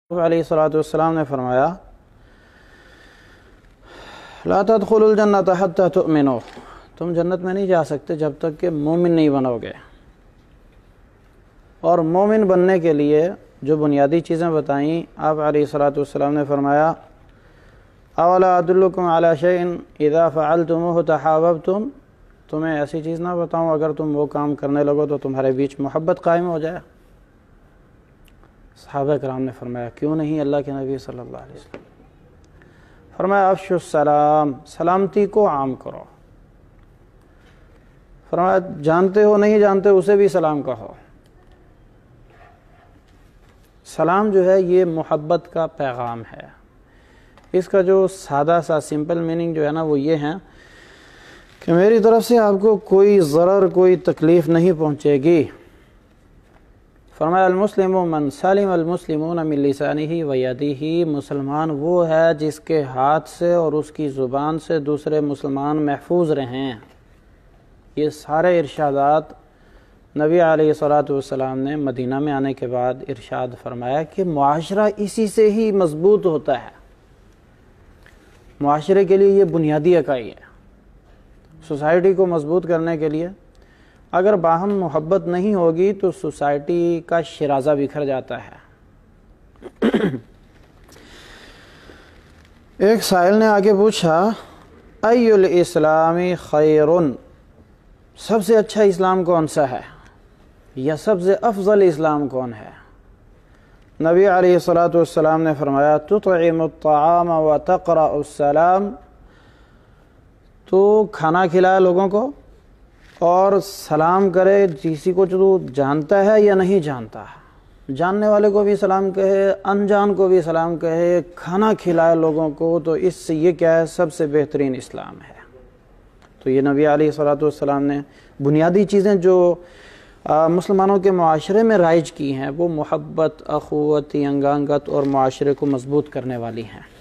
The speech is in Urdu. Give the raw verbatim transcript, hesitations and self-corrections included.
علیہ الصلوۃ والسلام نے فرمایا لا تدخلوا الجنۃ حتی تؤمنوا، تم جنت میں نہیں جا سکتے جب تک کہ مومن نہیں بنو گے۔ اور مومن بننے کے لیے جو بنیادی چیزیں بتائیں، آپ علیہ الصلوۃ والسلام نے فرمایا اولا ادلکم علی شیء اذا فعلتموه تحاببتم، تمہیں ایسی چیز نہ بتاؤں اگر تم وہ کام کرنے لگو تو تمہارے بیچ محبت قائم ہو جائے۔ صحابہ کرام نے فرمایا کیوں نہیں اللہ کے نبی صلی اللہ علیہ وسلم؟ فرمایا افشوا السلام، سلامتی کو عام کرو۔ فرمایا جانتے ہو نہیں جانتے اسے بھی سلام کہو۔ سلام جو ہے یہ محبت کا پیغام ہے۔ اس کا جو سادہ سا سمپل میننگ جو ہے نا وہ یہ ہے کہ میری طرف سے آپ کو کوئی ضرر کوئی تکلیف نہیں پہنچے گی۔ فرمایا المسلم من سلم المسلمون من لسانہ و یدہ، مسلمان وہ ہے جس کے ہاتھ سے اور اس کی زبان سے دوسرے مسلمان محفوظ رہیں۔ یہ سارے ارشادات نبی علیہ الصلوۃ والسلام نے مدینہ میں آنے کے بعد ارشاد فرمایا کہ معاشرہ اسی سے ہی مضبوط ہوتا ہے۔ معاشرے کے لیے یہ بنیادی اکائی ہے۔ سوسائٹی کو مضبوط کرنے کے لیے اگر باہم محبت نہیں ہوگی تو سوسائٹی کا شرازہ بکھر جاتا ہے۔ ایک سائل نے آگے پوچھا ای الاسلام خیر، سب سے اچھا اسلام کون سا ہے یا سب سے افضل اسلام کون ہے؟ نبی علیہ الصلوۃ والسلام نے فرمایا تطعم الطعام وتقرأ السلام، تو کھانا کھلائے لوگوں کو اور سلام کرے کسی کو جو جانتا ہے یا نہیں جانتا ہے، جاننے والے کو بھی سلام کہے انجان کو بھی سلام کہے، کھانا کھلائے لوگوں کو، تو اس سے یہ کیا ہے؟ سب سے بہترین اسلام ہے۔ تو یہ نبی علیہ الصلوۃ والسلام نے بنیادی چیزیں جو مسلمانوں کے معاشرے میں رائج کی ہیں وہ محبت، اخوت، ینگانگت اور معاشرے کو مضبوط کرنے والی ہیں۔